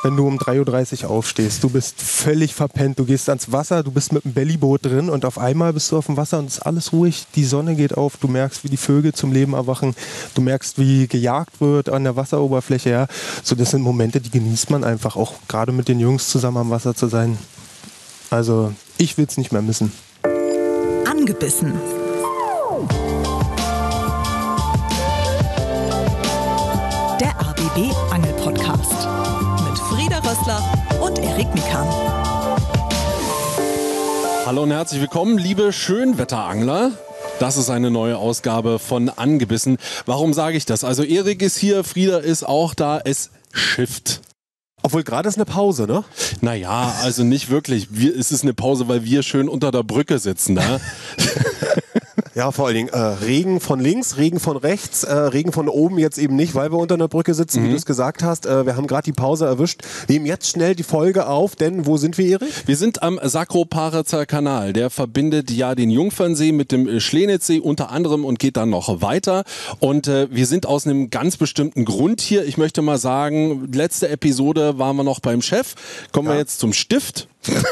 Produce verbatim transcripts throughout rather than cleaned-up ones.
wenn du um drei Uhr dreißig aufstehst, du bist völlig verpennt, du gehst ans Wasser, du bist mit dem Bellyboot drin und auf einmal bist du auf dem Wasser und es ist alles ruhig, die Sonne geht auf, du merkst, wie die Vögel zum Leben erwachen, du merkst, wie gejagt wird an der Wasseroberfläche. Ja. So, das sind Momente, die genießt man einfach, auch gerade mit den Jungs zusammen am Wasser zu sein. Also, ich will es nicht mehr missen. Angebissen. Der A B B Angel Podcast mit Frieda Rössler und Erik Mikan. Hallo und herzlich willkommen, liebe Schönwetterangler. Das ist eine neue Ausgabe von Angebissen. Warum sage ich das? Also Erik ist hier, Frieda ist auch da, es schifft. Obwohl gerade ist eine Pause, ne? Naja, also nicht wirklich. Wir, es ist eine Pause, weil wir schön unter der Brücke sitzen. Ne? Ja, vor allen Dingen äh, Regen von links, Regen von rechts, äh, Regen von oben jetzt eben nicht, weil wir unter einer Brücke sitzen, mhm. wie du es gesagt hast. Äh, wir haben gerade die Pause erwischt. Nehmen jetzt schnell die Folge auf, denn wo sind wir, Erik? Wir sind am Sakroparitzer Kanal. Der verbindet ja den Jungfernsee mit dem Schlenitzsee unter anderem und geht dann noch weiter. Und äh, wir sind aus einem ganz bestimmten Grund hier. Ich möchte mal sagen, letzte Episode waren wir noch beim Chef. Kommen ja. wir jetzt zum Stift.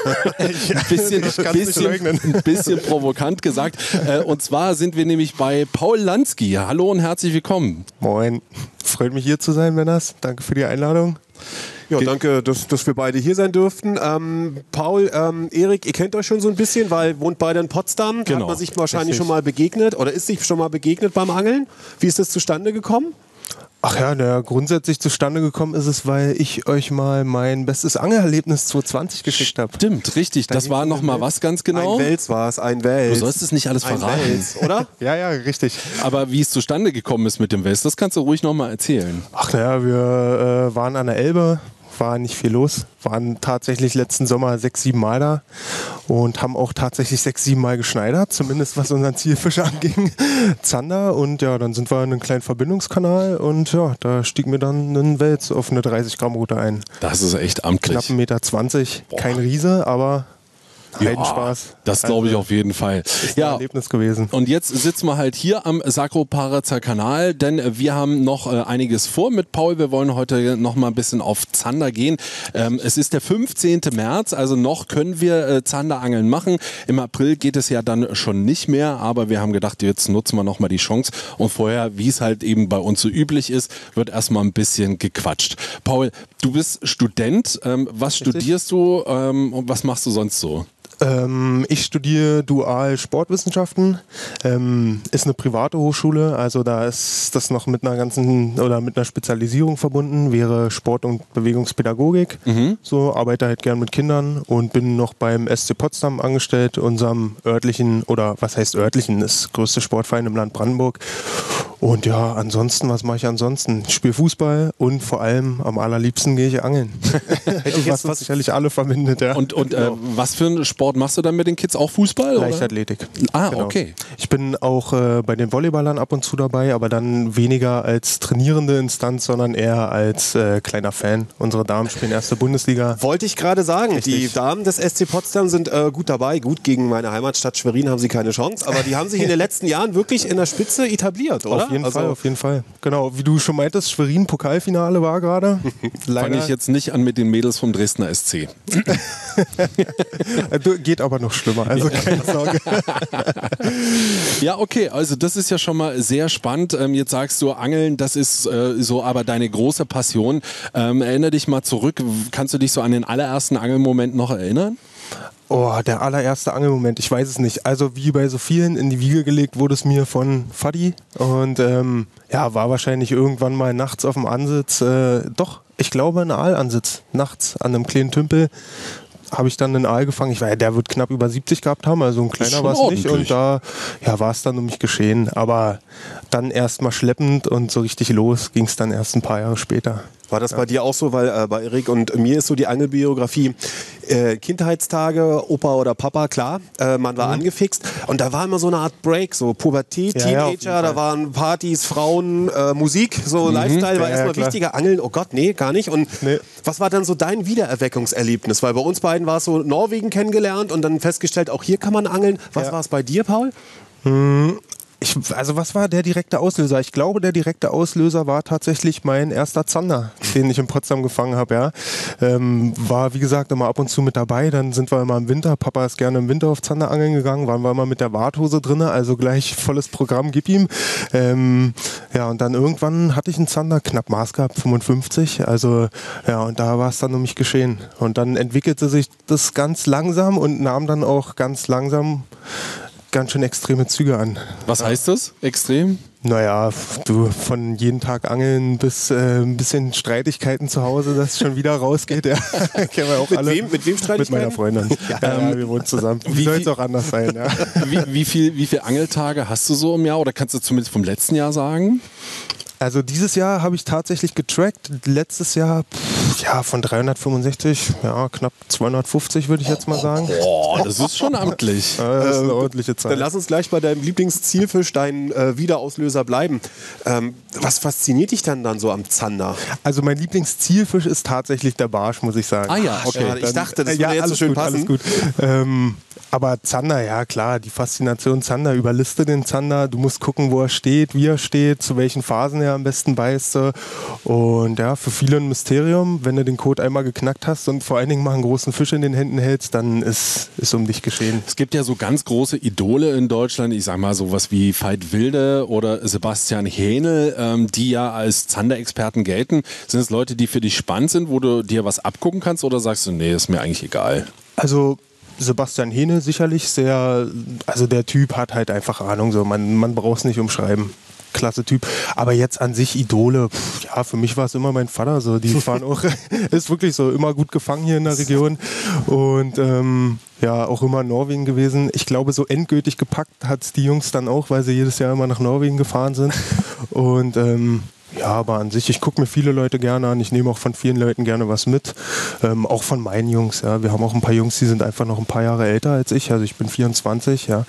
ein, bisschen, bisschen, ein bisschen provokant gesagt. Äh, und zwar sind wir nämlich bei Paul Lansky. Hallo und herzlich willkommen. Moin. Freut mich hier zu sein, Männers. Danke für die Einladung. Ja, danke, dass, dass wir beide hier sein dürften. Ähm, Paul, ähm, Erik, ihr kennt euch schon so ein bisschen, weil wohnt beide in Potsdam. Da genau. hat man sich wahrscheinlich Richtig. schon mal begegnet oder ist sich schon mal begegnet beim Angeln. Wie ist das zustande gekommen? Ach ja, na, grundsätzlich zustande gekommen ist es, weil ich euch mal mein bestes Angelerlebnis zwanzig zwanzig geschickt habe. Stimmt, richtig. Da das war nochmal was ganz genau. Ein Wels war es, ein Wels. Du sollst es nicht alles verraten. Ein Wels, oder? ja, ja, richtig. Aber wie es zustande gekommen ist mit dem Wels, das kannst du ruhig nochmal erzählen. Ach naja, wir äh, waren an der Elbe. War nicht viel los, waren tatsächlich letzten Sommer sechs, sieben Mal da und haben auch tatsächlich sechs, sieben Mal geschneidert, zumindest was unseren Zielfisch anging, Zander. Und ja, dann sind wir in einen kleinen Verbindungskanal und ja, da stieg mir dann ein Wels auf eine dreißig Gramm Rute ein. Das ist echt amtlich. Knapp ein Meter zwanzig, kein Riese, aber Heidenspaß. Ja, das glaube ich also, auf jeden Fall. Ist ja, ein Erlebnis gewesen. Und jetzt sitzen wir halt hier am Sakroparitzer Kanal, denn wir haben noch äh, einiges vor mit Paul. Wir wollen heute noch mal ein bisschen auf Zander gehen. Ähm, es ist der fünfzehnte März, also noch können wir äh, Zanderangeln machen. Im April geht es ja dann schon nicht mehr, aber wir haben gedacht, jetzt nutzen wir noch mal die Chance. Und vorher, wie es halt eben bei uns so üblich ist, wird erstmal ein bisschen gequatscht. Paul, du bist Student. Ähm, was Richtig. studierst du ähm, und was machst du sonst so? Ähm, ich studiere dual Sportwissenschaften, ähm, ist eine private Hochschule, also da ist das noch mit einer ganzen oder mit einer Spezialisierung verbunden, wäre Sport- und Bewegungspädagogik. Mhm. So arbeite halt gern mit Kindern und bin noch beim S C Potsdam angestellt, unserem örtlichen oder was heißt örtlichen, das größte Sportverein im Land Brandenburg. Und ja, ansonsten, was mache ich ansonsten? Ich spiele Fußball und vor allem am allerliebsten gehe ich angeln. was uns sicherlich alle verbindet. Ja. Und, und äh, was für einen Sport machst du dann mit den Kids? Auch Fußball? Leichtathletik. Oder? Ah, genau. okay. Ich bin auch äh, bei den Volleyballern ab und zu dabei, aber dann weniger als trainierende Instanz, sondern eher als äh, kleiner Fan. Unsere Damen spielen erste Bundesliga. Wollte ich gerade sagen, Richtig. Die Damen des S C Potsdam sind äh, gut dabei. Gut, gegen meine Heimatstadt Schwerin haben sie keine Chance, aber die haben sich in den letzten Jahren wirklich in der Spitze etabliert, oder? Auf jeden also Fall, auf jeden Fall. Genau, wie du schon meintest, Schwerin Pokalfinale war gerade. Fange ich jetzt nicht an mit den Mädels vom Dresdner S C. Geht aber noch schlimmer, also keine Sorge. Ja, okay, also das ist ja schon mal sehr spannend. Ähm, jetzt sagst du, Angeln, das ist äh, so aber deine große Passion. Ähm, erinnere dich mal zurück, kannst du dich so an den allerersten Angelmoment noch erinnern? Oh, der allererste Angelmoment, ich weiß es nicht. Also wie bei so vielen in die Wiege gelegt wurde es mir von Fadi und ähm, ja, war wahrscheinlich irgendwann mal nachts auf dem Ansitz, äh, doch, ich glaube ein Aalansitz, nachts an einem kleinen Tümpel. Habe ich dann einen Aal gefangen. Ich weiß, der wird knapp über siebzig gehabt haben, also ein kleiner war es nicht. Und da ja, war es dann um mich geschehen. Aber dann erst mal schleppend und so richtig los ging es dann erst ein paar Jahre später. War das ja. bei dir auch so? Weil äh, bei Erik und mir ist so die Angelbiografie äh, Kindheitstage, Opa oder Papa, klar, äh, man war mhm. angefixt. Und da war immer so eine Art Break, so Pubertät, ja, Teenager, ja, da waren Partys, Frauen, äh, Musik, so mhm. Lifestyle war ja, erstmal ja, wichtiger. Angeln, oh Gott, nee, gar nicht. Und nee. was war dann so dein Wiedererweckungserlebnis? Weil bei uns beiden war es so Norwegen kennengelernt und dann festgestellt, auch hier kann man angeln. Was ja. war es bei dir, Paul? Mhm. Ich ich, also was war der direkte Auslöser? Ich glaube, der direkte Auslöser war tatsächlich mein erster Zander, den ich in Potsdam gefangen habe. Ja. Ähm, war, wie gesagt, immer ab und zu mit dabei. Dann sind wir immer im Winter. Papa ist gerne im Winter auf Zander angeln gegangen. Waren wir immer mit der Warthose drin, also gleich volles Programm, gib ihm. Ähm, ja, und dann irgendwann hatte ich einen Zander, knapp Maß gehabt, fünfundfünfzig. Also, ja, und da war es dann um mich geschehen. Und dann entwickelte sich das ganz langsam und nahm dann auch ganz langsam ganz schön extreme Züge an. Was heißt das? Extrem? Naja, du von jeden Tag angeln bis äh, ein bisschen Streitigkeiten zu Hause, dass es schon wieder rausgeht. Ja. Kennen wir auch mit, alle. Wem, mit wem Streitigkeiten? Mit meiner Freundin. Ja, ähm, ja, wir wohnen zusammen. Wie, wie soll es auch anders sein? Ja. Wie, wie viel, wie viele Angeltage hast du so im Jahr oder kannst du zumindest vom letzten Jahr sagen? Also dieses Jahr habe ich tatsächlich getrackt. Letztes Jahr pff, ja, von dreihundertfünfundsechzig, ja, knapp zweihundertfünfzig würde ich jetzt mal sagen. Boah, das ist schon amtlich. Ja, das ist eine ordentliche Zahl. Dann lass uns gleich bei deinem Lieblingszielfisch, deinen äh, Wiederauslöser bleiben. Ähm, was fasziniert dich dann dann so am Zander? Also mein Lieblingszielfisch ist tatsächlich der Barsch, muss ich sagen. Ah ja, okay. Ja, ich dachte, das äh, würde ja, jetzt so schön gut, passen. Alles gut. Ähm, aber Zander, ja klar, die Faszination Zander, überliste den Zander, du musst gucken, wo er steht, wie er steht, zu welchen Phasen er am besten beißt. Und ja, für viele ein Mysterium. Wenn du den Code einmal geknackt hast und vor allen Dingen mal einen großen Fisch in den Händen hältst, dann ist es um dich geschehen. Es gibt ja so ganz große Idole in Deutschland, ich sag mal sowas wie Veit Wilde oder Sebastian Hähnel, ähm, die ja als Zanderexperten gelten. Sind es Leute, die für dich spannend sind, wo du dir was abgucken kannst oder sagst du, nee, ist mir eigentlich egal? Also Sebastian Hähnel sicherlich sehr, also der Typ hat halt einfach Ahnung, so man, man braucht es nicht umschreiben. Klasse Typ. Aber jetzt an sich Idole, pff, ja, für mich war es immer mein Vater. So. Die fahren auch, ist wirklich so, immer gut gefangen hier in der Region. Und ähm, ja, auch immer in Norwegen gewesen. Ich glaube, so endgültig gepackt hat es die Jungs dann auch, weil sie jedes Jahr immer nach Norwegen gefahren sind. Und ähm, ja, aber an sich, ich gucke mir viele Leute gerne an. Ich nehme auch von vielen Leuten gerne was mit. Ähm, auch von meinen Jungs. Ja. Wir haben auch ein paar Jungs, die sind einfach noch ein paar Jahre älter als ich. Also ich bin vierundzwanzig. Ja.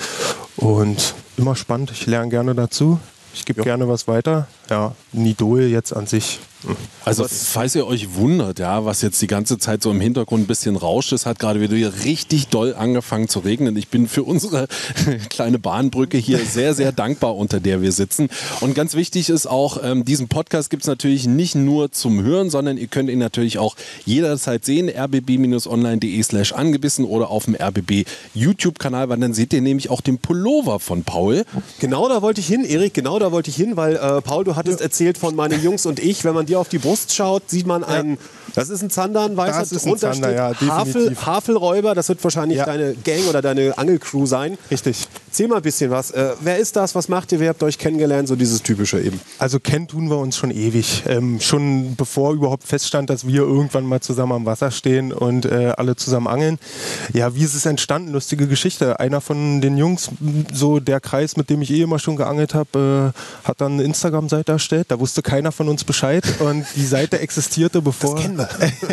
Und immer spannend. Ich lerne gerne dazu. Ich gebe ja. gerne was weiter. Ja, ein Idol jetzt an sich. Also falls ihr euch wundert, ja, was jetzt die ganze Zeit so im Hintergrund ein bisschen rauscht, es hat gerade wieder richtig doll angefangen zu regnen. Ich bin für unsere kleine Bahnbrücke hier sehr, sehr dankbar, unter der wir sitzen. Und ganz wichtig ist auch, ähm, diesen Podcast gibt es natürlich nicht nur zum Hören, sondern ihr könnt ihn natürlich auch jederzeit sehen, r b b online punkt de slash angebissen oder auf dem R B B YouTube-Kanal, weil dann seht ihr nämlich auch den Pullover von Paul. Genau da wollte ich hin, Erik, genau da wollte ich hin, weil äh, Paul, du hattest ja. erzählt von meinen Jungs und ich, wenn man dir auf die Brust schaut, sieht man einen, ja. das ist ein Zander, ein weißer, das ist ein drunter Zander, steht ja, Havel, Havelräuber, das wird wahrscheinlich ja. deine Gang oder deine Angelcrew sein. Richtig. Erzähl mal ein bisschen was. Äh, wer ist das? Was macht ihr? Wer habt euch kennengelernt? So dieses Typische eben. Also kennen tun wir uns schon ewig. Ähm, schon bevor überhaupt feststand, dass wir irgendwann mal zusammen am Wasser stehen und äh, alle zusammen angeln. Ja, wie ist es entstanden? Lustige Geschichte. Einer von den Jungs, so der Kreis, mit dem ich eh immer schon geangelt habe, äh, hat dann eine Instagram-Seite erstellt. Da wusste keiner von uns Bescheid und die Seite existierte bevor. Das kennen wir.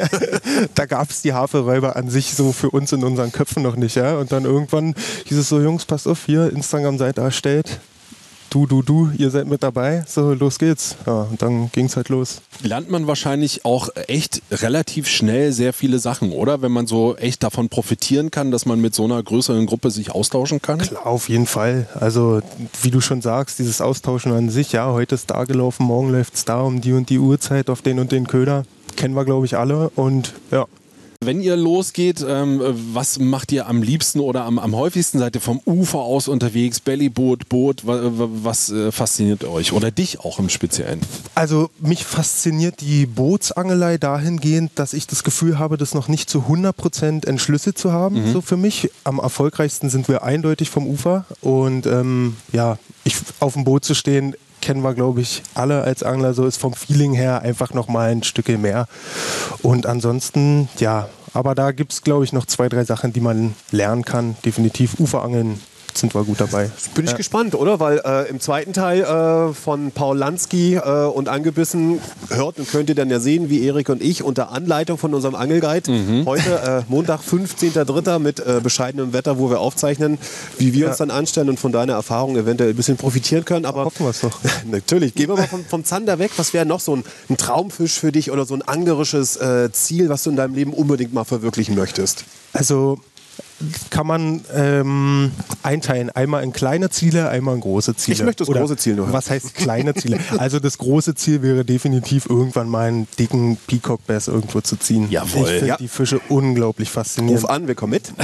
Da gab es die Havelräuber an sich so für uns in unseren Köpfen noch nicht. Ja? Und dann irgendwann hieß es so, Jungs, passt auf, hier, Instagram-Seite erstellt. Du, du, du, ihr seid mit dabei. So, los geht's. Ja, und dann ging's halt los. Lernt man wahrscheinlich auch echt relativ schnell sehr viele Sachen, oder? Wenn man so echt davon profitieren kann, dass man mit so einer größeren Gruppe sich austauschen kann? Klar, auf jeden Fall. Also, wie du schon sagst, dieses Austauschen an sich, ja, heute ist da gelaufen, morgen läuft's da um die und die Uhrzeit auf den und den Köder. Kennen wir, glaube ich, alle. Und ja. Wenn ihr losgeht, ähm, was macht ihr am liebsten oder am, am häufigsten? Seid ihr vom Ufer aus unterwegs, Bellyboot, Boot? Was, was äh, fasziniert euch oder dich auch im Speziellen? Also mich fasziniert die Bootsangelei dahingehend, dass ich das Gefühl habe, das noch nicht zu hundert Prozent entschlüsselt zu haben. Mhm. So für mich. Am erfolgreichsten sind wir eindeutig vom Ufer. Und ähm, ja, ich, auf dem Boot zu stehen, kennen wir, glaube ich, alle als Angler, so ist vom Feeling her einfach nochmal ein Stückchen mehr. Und ansonsten, ja, aber da gibt es, glaube ich, noch zwei, drei Sachen, die man lernen kann. Definitiv Uferangeln sind wir gut dabei. Bin ich ja. gespannt, oder? Weil äh, im zweiten Teil äh, von Paul Lansky äh, und Angebissen hört und könnt ihr dann ja sehen, wie Erik und ich unter Anleitung von unserem Angelguide mhm. heute äh, Montag, fünfzehnter dritter mit äh, bescheidenem Wetter, wo wir aufzeichnen, wie wir ja. uns dann anstellen und von deiner Erfahrung eventuell ein bisschen profitieren können. Aber hoffen wir es doch. Natürlich. Gehen wir mal vom, vom Zander weg. Was wäre noch so ein, ein Traumfisch für dich oder so ein anglerisches äh, Ziel, was du in deinem Leben unbedingt mal verwirklichen möchtest? Also kann man ähm, einteilen. Einmal in kleine Ziele, einmal in große Ziele. Ich möchte das Oder große Ziel nur hören. Was heißt kleine Ziele? Also das große Ziel wäre definitiv irgendwann mal einen dicken Peacock Bass irgendwo zu ziehen. Jawohl. Ich finde Ja. die Fische unglaublich faszinierend. Ruf an, wir kommen mit.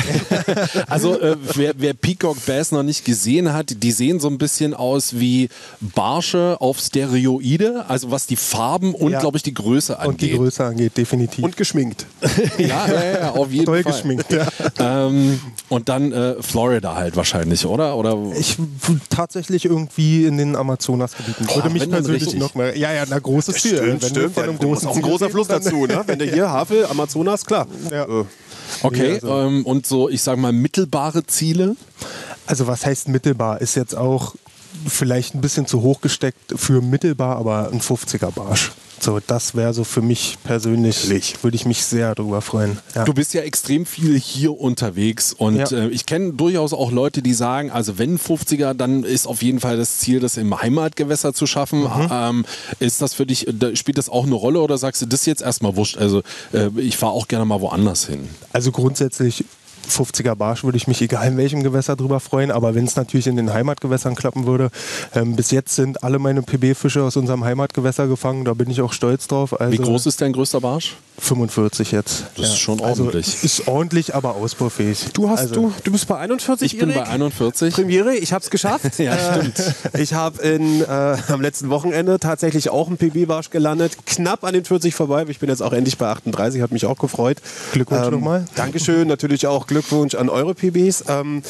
Also äh, wer, wer Peacock Bass noch nicht gesehen hat, die sehen so ein bisschen aus wie Barsche auf Steroide, also was die Farben und Ja. glaube ich die Größe angeht. Und die Größe angeht, definitiv. Und geschminkt. ja, ja, ja, auf jeden Toll Fall. geschminkt, ja. Ähm, und dann äh, Florida halt wahrscheinlich, oder? Oder Ich tatsächlich irgendwie in den Amazonasgebieten. Würde Boah, mich wenn dann persönlich richtig. noch mal. Ja, ja, na großes Ziel. Stimmt, Wenn wir stimmt. von Ja, einem du musst großen auch ein Ziel großer reden, Fluss dann- dazu, ne? Wenn du hier Havel, Amazonas, klar. Ja. Äh, okay, Nee, also- ähm, und so, ich sag mal, mittelbare Ziele. Also was heißt mittelbar? Ist jetzt auch vielleicht ein bisschen zu hoch gesteckt für mittelbar, aber ein fünfziger Barsch. So, das wäre so für mich persönlich, würde ich mich sehr darüber freuen. Ja. Du bist ja extrem viel hier unterwegs und Ja. äh, ich kenne durchaus auch Leute, die sagen, also wenn fünfziger, dann ist auf jeden Fall das Ziel, das im Heimatgewässer zu schaffen. Mhm. Ähm, ist das für dich, da spielt das auch eine Rolle oder sagst du, das ist jetzt erstmal wurscht? Also äh, ich fahre auch gerne mal woanders hin. Also grundsätzlich fünfziger Barsch würde ich mich egal in welchem Gewässer drüber freuen, aber wenn es natürlich in den Heimatgewässern klappen würde, ähm, bis jetzt sind alle meine P B-Fische aus unserem Heimatgewässer gefangen, da bin ich auch stolz drauf. Also Wie groß ist dein größter Barsch? fünfundvierzig jetzt. Das ist schon Also ordentlich. ist ordentlich, aber ausbaufähig. Du hast also, du, du bist bei einundvierzig. Ich bin Erik? bei einundvierzig. Premiere, ich habe es geschafft. Ja, Äh, stimmt. Ich habe in äh, am letzten Wochenende tatsächlich auch einen P B-Barsch gelandet, knapp an den vierzig vorbei. Ich bin jetzt auch endlich bei achtunddreißig, hat mich auch gefreut. Glückwunsch nochmal. Dankeschön, natürlich auch Glückwunsch an eure P Bs. Ähm,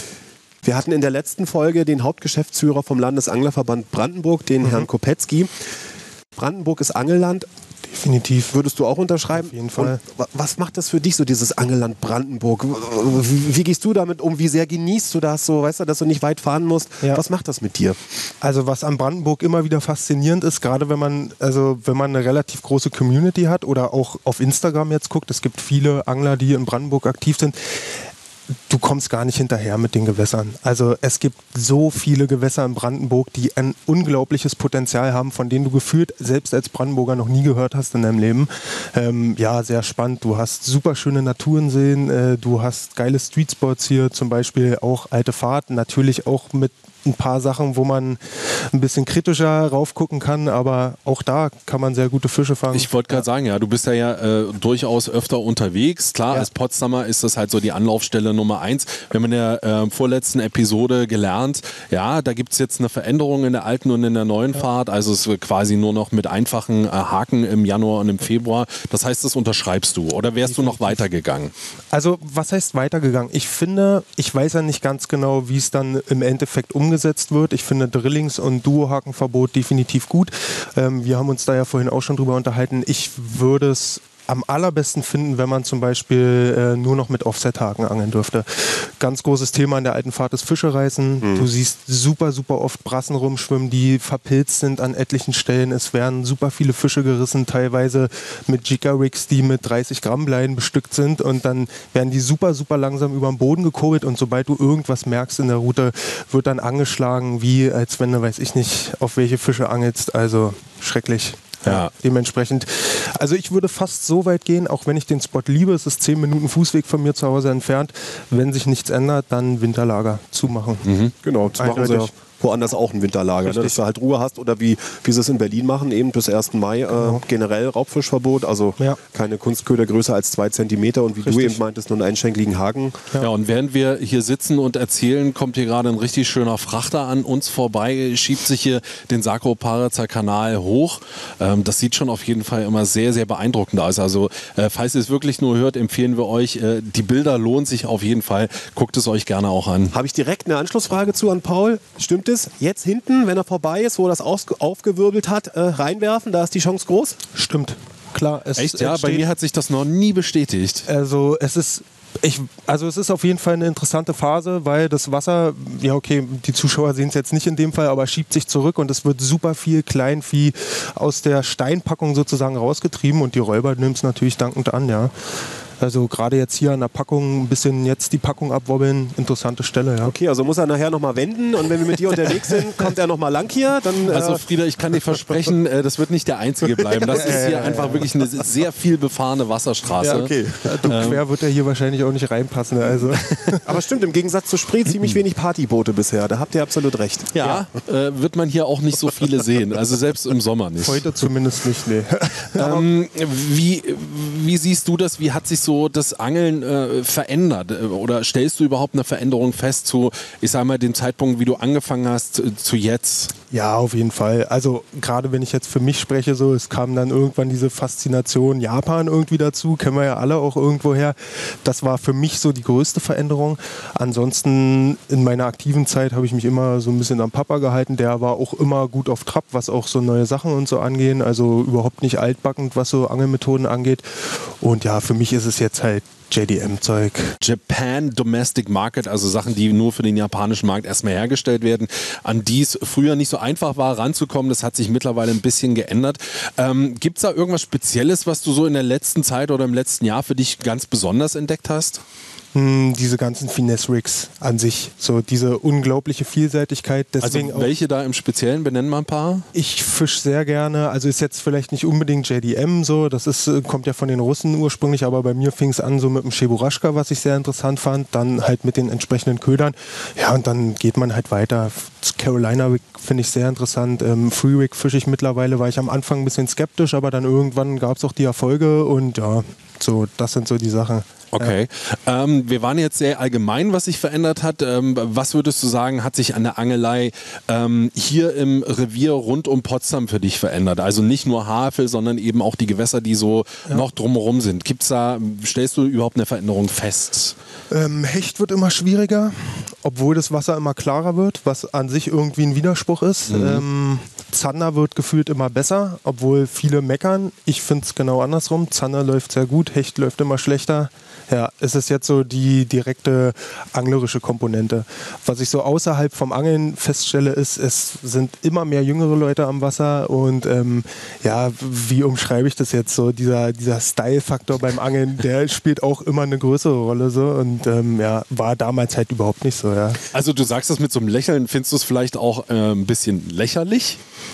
wir hatten in der letzten Folge den Hauptgeschäftsführer vom Landesanglerverband Brandenburg, den Herrn Kopetzky. Brandenburg ist Angelland. Definitiv. Würdest du auch unterschreiben? Auf jeden Fall. Und wa- was macht das für dich, so dieses Angelland Brandenburg? Wie, wie gehst du damit um? Wie sehr genießt du das so? Weißt du, dass du nicht weit fahren musst? Ja. Was macht das mit dir? Also was an Brandenburg immer wieder faszinierend ist, gerade wenn man, also wenn man eine relativ große Community hat oder auch auf Instagram jetzt guckt, es gibt viele Angler, die in Brandenburg aktiv sind. Du kommst gar nicht hinterher mit den Gewässern. Also es gibt so viele Gewässer in Brandenburg, die ein unglaubliches Potenzial haben, von denen du gefühlt selbst als Brandenburger noch nie gehört hast in deinem Leben. Ähm, ja, sehr spannend. Du hast super schöne Naturenseen, äh, du hast geile Streetspots hier, zum Beispiel auch alte Fahrten, natürlich auch mit ein paar Sachen, wo man ein bisschen kritischer raufgucken kann, aber auch da kann man sehr gute Fische fangen. Ich wollte gerade sagen, ja, du bist ja, ja äh, durchaus öfter unterwegs. Klar, Ja. als Potsdamer ist das halt so die Anlaufstelle Nummer eins. Wir haben in der äh, vorletzten Episode gelernt, ja, da gibt es jetzt eine Veränderung in der alten und in der neuen ja. Fahrt. Also es wird quasi nur noch mit einfachen äh, Haken im Januar und im Februar. Das heißt, das unterschreibst du oder wärst du noch weitergegangen? Also was heißt weitergegangen? Ich finde, ich weiß ja nicht ganz genau, wie es dann im Endeffekt umgesetzt wird. Ich finde Drillings- und Duohakenverbot definitiv gut. Ähm, wir haben uns da ja vorhin auch schon drüber unterhalten. Ich würde es am allerbesten finden, wenn man zum Beispiel äh, nur noch mit Offset-Haken angeln dürfte. Ganz großes Thema in der alten Fahrt ist Fische reißen. Mhm. Du siehst super, super oft Brassen rumschwimmen, die verpilzt sind an etlichen Stellen. Es werden super viele Fische gerissen, teilweise mit Jigger-Rigs, die mit dreißig Gramm Leinen bestückt sind und dann werden die super, super langsam über den Boden gekurbelt und sobald du irgendwas merkst in der Route, wird dann angeschlagen, wie als wenn du, weiß ich nicht, auf welche Fische angelst. Also schrecklich. Ja. Ja, dementsprechend, also ich würde fast so weit gehen, auch wenn ich den Spot liebe, es ist zehn Minuten Fußweg von mir zu Hause entfernt, wenn sich nichts ändert, dann Winterlager zumachen. Mhm. Genau, das machen sie ja woanders auch ein Winterlager, ne, dass du halt Ruhe hast oder wie, wie sie es in Berlin machen, eben bis ersten Mai äh, genau. generell Raubfischverbot, also ja. keine Kunstköder größer als zwei Zentimeter und wie richtig. Du eben meintest, nur einen einschenkligen Haken. Ja. ja, und während wir hier sitzen und erzählen, kommt hier gerade ein richtig schöner Frachter an uns vorbei, schiebt sich hier den Sakro-Paritzer Kanal hoch. Ähm, das sieht schon auf jeden Fall immer sehr, sehr beeindruckend aus. Also äh, falls ihr es wirklich nur hört, empfehlen wir euch, äh, die Bilder lohnen sich auf jeden Fall. Guckt es euch gerne auch an. Habe ich direkt eine Anschlussfrage zu an Paul. Stimmt es? Jetzt hinten, wenn er vorbei ist, wo er das aufgewirbelt hat, äh, reinwerfen, da ist die Chance groß? Stimmt, klar. Es Echt? Ja, bei mir hat sich das noch nie bestätigt. Also es ist Ich, also es ist auf jeden Fall eine interessante Phase, weil das Wasser, ja okay, die Zuschauer sehen es jetzt nicht in dem Fall, aber schiebt sich zurück und es wird super viel Kleinvieh aus der Steinpackung sozusagen rausgetrieben und die Räuber nehmen es natürlich dankend an, ja. Also gerade jetzt hier an der Packung, ein bisschen jetzt die Packung abwobbeln, interessante Stelle, ja. Okay, also muss er nachher nochmal wenden und wenn wir mit dir unterwegs sind, kommt er nochmal lang hier. Dann, äh also Frieda, ich kann dir versprechen, äh, das wird nicht der einzige bleiben. Das ist hier einfach wirklich eine sehr viel befahrene Wasserstraße. Ja, okay. Ja, du, ähm. quer wird er hier wahrscheinlich auch nicht reinpassen. Also. Aber stimmt, im Gegensatz zu Spree ziemlich wenig Partyboote bisher. Da habt ihr absolut recht. Ja, ja. Äh, wird man hier auch nicht so viele sehen. Also selbst im Sommer nicht. Heute zumindest nicht, nee. ähm, wie, wie siehst du das? Wie hat sich so das Angeln äh, verändert? Oder stellst du überhaupt eine Veränderung fest zu, ich sag mal, dem Zeitpunkt, wie du angefangen hast, zu jetzt? Ja, auf jeden Fall. Also gerade wenn ich jetzt für mich spreche, so, es kam dann irgendwann diese Faszination Japan irgendwie dazu, kennen wir ja alle auch irgendwoher. Das war für mich so die größte Veränderung. Ansonsten in meiner aktiven Zeit habe ich mich immer so ein bisschen am Papa gehalten. Der war auch immer gut auf Trab, was auch so neue Sachen und so angehen. Also überhaupt nicht altbackend, was so Angelmethoden angeht. Und ja, für mich ist es jetzt halt J D M-Zeug. Japan Domestic Market, also Sachen, die nur für den japanischen Markt erstmal hergestellt werden, an die es früher nicht so einfach war, ranzukommen. Das hat sich mittlerweile ein bisschen geändert. Ähm, gibt es da irgendwas Spezielles, was du so in der letzten Zeit oder im letzten Jahr für dich ganz besonders entdeckt hast? Diese ganzen Finesse-Rigs an sich, so diese unglaubliche Vielseitigkeit. Deswegen also welche da im Speziellen, benennen wir ein paar? Ich fische sehr gerne, also ist jetzt vielleicht nicht unbedingt J D M so, das ist, kommt ja von den Russen ursprünglich, aber bei mir fing es an so mit dem Cheburashka, was ich sehr interessant fand, dann halt mit den entsprechenden Ködern. Ja, und dann geht man halt weiter. Carolina Rig finde ich sehr interessant. Ähm, Free Rig fische ich mittlerweile, war ich am Anfang ein bisschen skeptisch, aber dann irgendwann gab es auch die Erfolge und ja, so, das sind so die Sachen. Okay. Ja. Ähm, wir waren jetzt sehr allgemein, was sich verändert hat. Ähm, was würdest du sagen, hat sich an der Angelei ähm, hier im Revier rund um Potsdam für dich verändert? Also nicht nur Havel, sondern eben auch die Gewässer, die so ja. noch drumherum sind. Gibt's da, stellst du überhaupt eine Veränderung fest? Ähm, Hecht wird immer schwieriger, obwohl das Wasser immer klarer wird, was an sich irgendwie ein Widerspruch ist. Mhm. Ähm, Zander wird gefühlt immer besser, obwohl viele meckern. Ich finde es genau andersrum. Zander läuft sehr gut, Hecht läuft immer schlechter. Ja, es ist jetzt so die direkte anglerische Komponente. Was ich so außerhalb vom Angeln feststelle, ist, es sind immer mehr jüngere Leute am Wasser und ähm, ja, wie umschreibe ich das jetzt so? Dieser, dieser Style-Faktor beim Angeln, der spielt auch immer eine größere Rolle so und ähm, ja, war damals halt überhaupt nicht so, ja. Also du sagst das mit so einem Lächeln, findest du es vielleicht auch äh, ein bisschen lächerlich?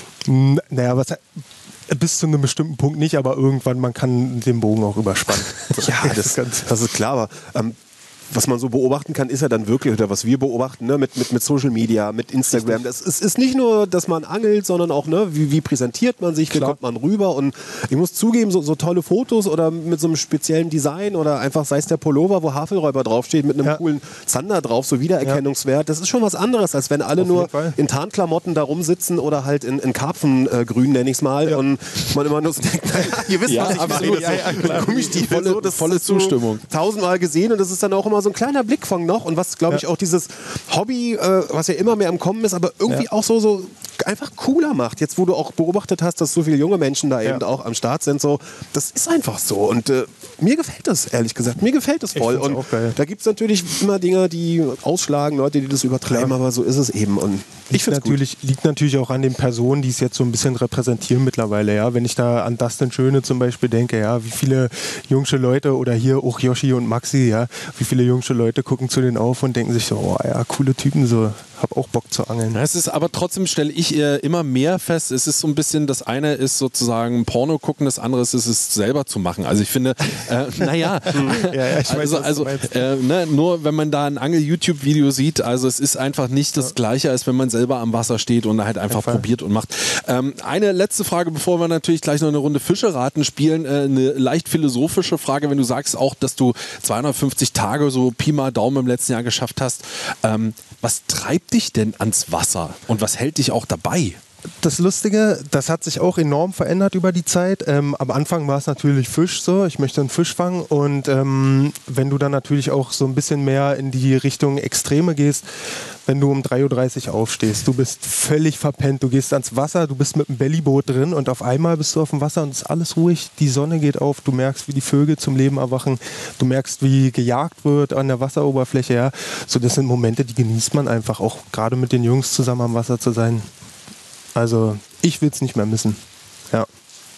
N- naja, was... Bis zu einem bestimmten Punkt nicht, aber irgendwann, man kann den Bogen auch überspannen. Ja, das, das ist klar. Aber ähm, was man so beobachten kann, ist ja dann wirklich, oder was wir beobachten, ne, mit, mit, mit Social Media, mit Instagram. Das ist, ist nicht nur, dass man angelt, sondern auch, ne, wie, wie präsentiert man sich, wie kommt man rüber. Und ich muss zugeben, so, so tolle Fotos oder mit so einem speziellen Design oder einfach, sei es der Pullover, wo Havelräuber draufsteht, mit einem ja. coolen Zander drauf, so Wiedererkennungswert. Das ist schon was anderes, als wenn alle Auf nur in Tarnklamotten da rumsitzen oder halt in, in Karpfengrün, nenne ich es mal. Ja. Und man immer nur so denkt, naja, ihr wisst, ja, was ich absolut. meine. Ja, ja, klar. Gummistiefel, volle, so, das volle Zustimmung. So tausendmal gesehen und das ist dann auch immer so ein kleiner Blickfang noch und was, glaube ich, ja. auch dieses Hobby, äh, was ja immer mehr im Kommen ist, aber irgendwie ja. auch so, so einfach cooler macht. Jetzt, wo du auch beobachtet hast, dass so viele junge Menschen da ja. eben auch am Start sind, so, das ist einfach so und äh, mir gefällt das, ehrlich gesagt. Mir gefällt das voll und da gibt es natürlich immer Dinge, die ausschlagen, Leute, die das übertreiben, ja. aber so ist es eben und ich finde es natürlich gut. Liegt natürlich auch an den Personen, die es jetzt so ein bisschen repräsentieren mittlerweile, ja. Wenn ich da an Dustin Schöne zum Beispiel denke, ja, wie viele jungsche Leute oder hier auch Yoshi und Maxi, ja, wie viele jungsche Leute gucken zu denen auf und denken sich so, oh ja, coole Typen, so, hab auch Bock zu angeln. Es ist aber trotzdem, stelle ich äh, immer mehr fest, es ist so ein bisschen, das eine ist sozusagen Porno gucken, das andere ist es selber zu machen. Also ich finde, äh, naja, ja, ja, ich weiß, also, also äh, ne, nur wenn man da ein Angel-YouTube-Video sieht, also es ist einfach nicht das Gleiche, als wenn man selber am Wasser steht und halt einfach Fall. probiert und macht. Ähm, eine letzte Frage, bevor wir natürlich gleich noch eine Runde Fische-Raten spielen, äh, eine leicht philosophische Frage, wenn du sagst auch, dass du zweihundertfünfzig Tage so Pi mal Daumen im letzten Jahr geschafft hast. Ähm, was treibt dich denn ans Wasser und was hält dich auch dabei? Das Lustige, das hat sich auch enorm verändert über die Zeit. Ähm, am Anfang war es natürlich Fisch so, ich möchte einen Fisch fangen und ähm, wenn du dann natürlich auch so ein bisschen mehr in die Richtung Extreme gehst, wenn du um drei Uhr dreißig aufstehst, du bist völlig verpennt, du gehst ans Wasser, du bist mit dem Bellyboot drin und auf einmal bist du auf dem Wasser und es ist alles ruhig, die Sonne geht auf, du merkst, wie die Vögel zum Leben erwachen, du merkst, wie gejagt wird an der Wasseroberfläche. Ja. So, das sind Momente, die genießt man einfach, auch gerade mit den Jungs zusammen am Wasser zu sein. Also ich will es nicht mehr missen. Ja.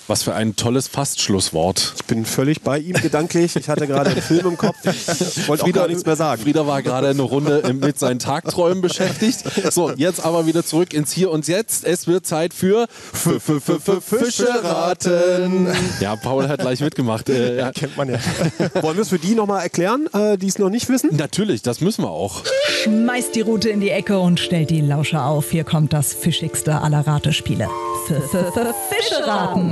Was für ein tolles Fastschlusswort. Ich bin völlig bei ihm gedanklich. Ich hatte gerade einen Film im Kopf. Ich wollte auch gar nichts mehr sagen. Frieder war gerade eine Runde mit seinen Tagträumen beschäftigt. So, jetzt aber wieder zurück ins Hier und Jetzt. Es wird Zeit für Fische raten. Ja, Paul hat gleich mitgemacht. Äh, ja. Kennt man ja. Wollen wir es für die nochmal erklären, äh, die es noch nicht wissen? Natürlich, das müssen wir auch. Schmeißt die Rute in die Ecke und stellt die Lauscher auf. Hier kommt das fischigste aller Ratespiele. Fische raten.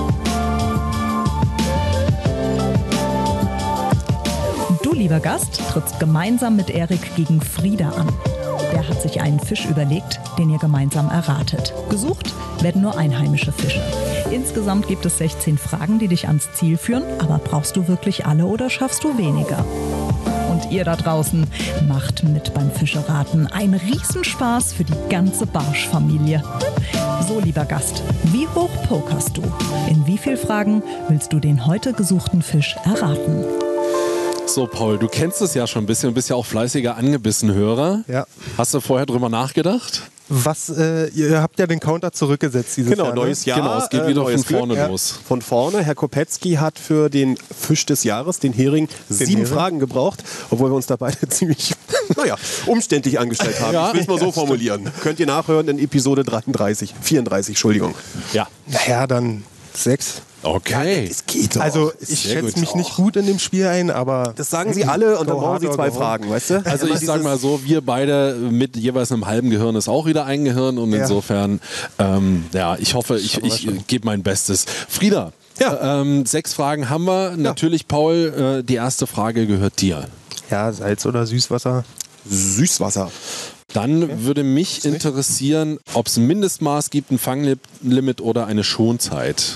Du, lieber Gast, trittst gemeinsam mit Erik gegen Frieda an. Der hat sich einen Fisch überlegt, den ihr gemeinsam erratet. Gesucht werden nur einheimische Fische. Insgesamt gibt es sechzehn Fragen, die dich ans Ziel führen. Aber brauchst du wirklich alle oder schaffst du weniger? Und ihr da draußen macht mit beim Fischeraten. Ein Riesenspaß für die ganze Barsch-Familie. So, lieber Gast, wie hoch pokerst du? In wie vielen Fragen willst du den heute gesuchten Fisch erraten? So, Paul, du kennst es ja schon ein bisschen, du bist ja auch fleißiger Angebissen-Hörer. Ja. Hast du vorher drüber nachgedacht? Was, äh, ihr habt ja den Counter zurückgesetzt dieses Genau, Jahr. neues ne? Jahr. Genau, es geht äh, wieder neues von vorne Glück. los. Von vorne. Herr Kopetzky hat für den Fisch des Jahres, den Hering, sieben Hering. Fragen gebraucht, obwohl wir uns da beide ziemlich, naja, umständlich angestellt haben. Ja. Ich will es mal so formulieren. Könnt ihr nachhören in Episode dreiunddreißig, vierunddreißig, Entschuldigung. Ja. Naja, dann sechs. Okay. Es geht doch. Also ich sehr schätze gut. mich nicht gut in dem Spiel ein, aber... Das sagen sie alle und dann Go brauchen hard sie or zwei go home. Fragen, weißt du? Also Immer ich sag dieses- mal so, wir beide mit jeweils einem halben Gehirn ist auch wieder ein Gehirn und Ja. insofern, ähm, ja, ich hoffe, ich, Schaffen wir ich schon. gebe mein Bestes. Frieda, Ja. ähm, sechs Fragen haben wir. Natürlich, Paul, äh, die erste Frage gehört dir. Ja, Salz- oder Süßwasser. Süßwasser. Dann würde mich interessieren, ob es ein Mindestmaß gibt, ein Fanglimit oder eine Schonzeit.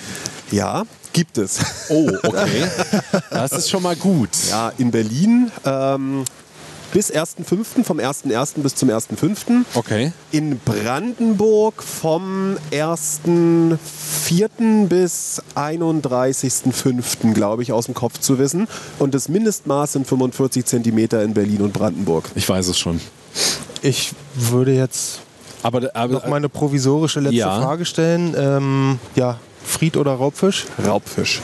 Ja, gibt es. Oh, okay. Das ist schon mal gut. Ja, in Berlin ähm, bis ersten fünften, vom ersten ersten bis zum ersten fünften Okay. In Brandenburg vom ersten vierten bis einunddreißigsten fünften, glaube ich, aus dem Kopf zu wissen. Und das Mindestmaß sind fünfundvierzig Zentimeter in Berlin und Brandenburg. Ich weiß es schon. Ich würde jetzt Aber, aber noch mal eine provisorische letzte Ja. Frage stellen. Ähm, ja, Fried oder Raubfisch? Raubfisch.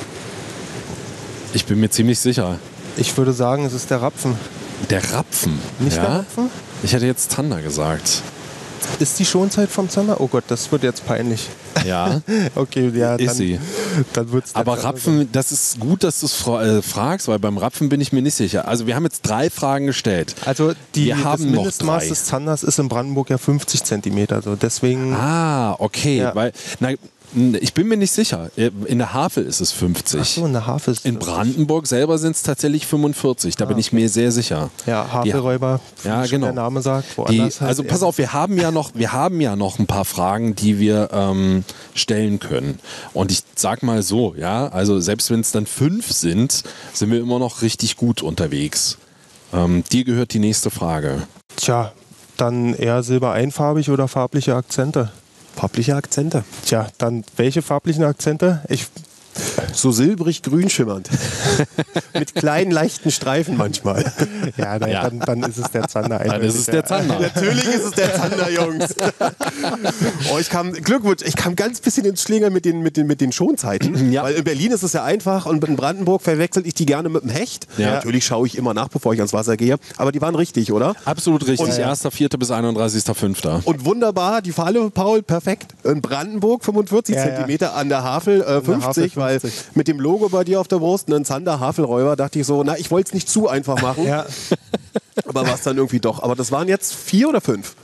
ich bin mir ziemlich sicher. Ich würde sagen, es ist der Rapfen. Der Rapfen. Nicht ja? der Rapfen? Ich hätte jetzt Zander gesagt. Ist die Schonzeit vom Zander? Oh Gott, das wird jetzt peinlich. Ja. Okay, ja, Ist dann, sie. dann wird's der Aber Zander Rapfen, das ist gut, dass du es fra äh, fragst, weil beim Rapfen bin ich mir nicht sicher. Also wir haben jetzt drei Fragen gestellt. sein. Also die, Wir haben das noch Mindestmaß drei. des Zanders ist in Brandenburg ja fünfzig Zentimeter. So. Deswegen, Ah, okay. Ja. Weil, na, ich bin mir nicht sicher. In der Havel ist es fünfzig. ach so, eine Harfe ist In Brandenburg selber sind es tatsächlich fünfundvierzig. Da bin ich mir sehr sicher. Ja, Havelräuber, wie Ja, schon genau. der Name sagt. Die, Woanders halt also eher- pass auf, wir haben ja noch, wir haben ja noch ein paar Fragen, die wir ähm, stellen können. Und ich sag mal so, ja, also selbst wenn es dann fünf sind, sind wir immer noch richtig gut unterwegs. Ähm, dir gehört die nächste Frage. Tja, dann eher silbereinfarbig oder farbliche Akzente? Farbliche Akzente. Tja, dann welche farblichen Akzente? Ich, So silbrig-grün schimmernd. Mit kleinen, leichten Streifen manchmal. ja, na, Ja. Dann, dann ist es der Zander. Dann ist es der Zander. Natürlich ist es der Zander, Jungs. Oh, ich kam, Glückwunsch, ich kam ganz bisschen ins Schlingern mit den, mit den, mit den Schonzeiten. Ja. Weil in Berlin ist es ja einfach und in Brandenburg verwechsel ich die gerne mit dem Hecht. Ja. Natürlich schaue ich immer nach, bevor ich ans Wasser gehe. Aber die waren richtig, oder? Absolut richtig. Und- erster vierter bis einunddreißigster fünfter Und wunderbar, die Falle, Paul, perfekt. In Brandenburg fünfundvierzig Ja, ja. Zentimeter, an der Havel äh, fünfzig, Havel weil fünfzig. mit dem Logo bei dir auf der Brust, ein Zander, Havelräuber, dachte ich so, na, ich wollte es nicht zu einfach machen, Ja, aber war es dann irgendwie doch. Aber das waren jetzt vier oder fünf?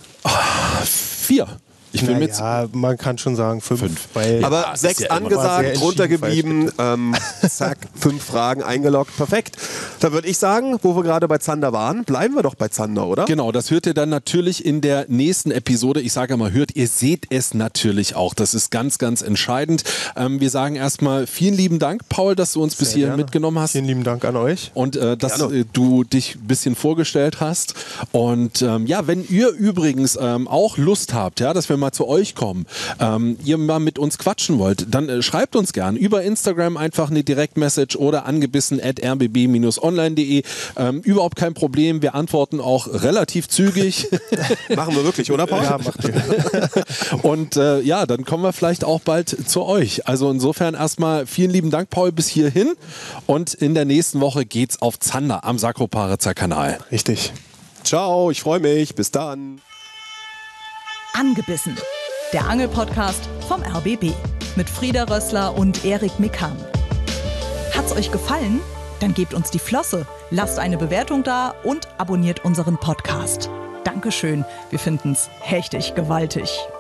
Vier. Ich bin na mit. ja, man kann schon sagen fünf. Fünf. Weil Aber Ja, ist sechs ja immer noch sehr angesagt, entschieden drunter geblieben, ähm, zack, fünf Fragen eingeloggt, perfekt. Da würde ich sagen, wo wir gerade bei Zander waren, bleiben wir doch bei Zander, oder? Genau, das hört ihr dann natürlich in der nächsten Episode. Ich sage mal, hört, ihr seht es natürlich auch. Das ist ganz, ganz entscheidend. Ähm, wir sagen erstmal vielen lieben Dank, Paul, dass du uns bis Sehr hierhin gerne. mitgenommen hast. Vielen lieben Dank an euch. Und äh, dass Gerne. äh, du dich ein bisschen vorgestellt hast. Und ähm, ja, wenn ihr übrigens ähm, auch Lust habt, ja, dass wir mal zu euch kommen, ähm, ihr mal mit uns quatschen wollt, dann äh, schreibt uns gern über Instagram einfach eine Direktmessage oder angebissen at r b b online punkt de. Ähm, überhaupt kein Problem. Wir antworten auch relativ zügig. Machen wir wirklich, oder Paul? Ja, macht ihr. Und äh, ja, dann kommen wir vielleicht auch bald zu euch. Also insofern erstmal vielen lieben Dank, Paul, bis hierhin. Und in der nächsten Woche geht's auf Zander am Sakroparitzer Kanal. Richtig. Ciao, ich freue mich. Bis dann. Angebissen. Der Angelpodcast vom R B B. Mit Frieda Rössler und Erik Mikan. Hat's euch gefallen? Dann gebt uns die Flosse, lasst eine Bewertung da und abonniert unseren Podcast. Dankeschön, wir finden's hechtig gewaltig.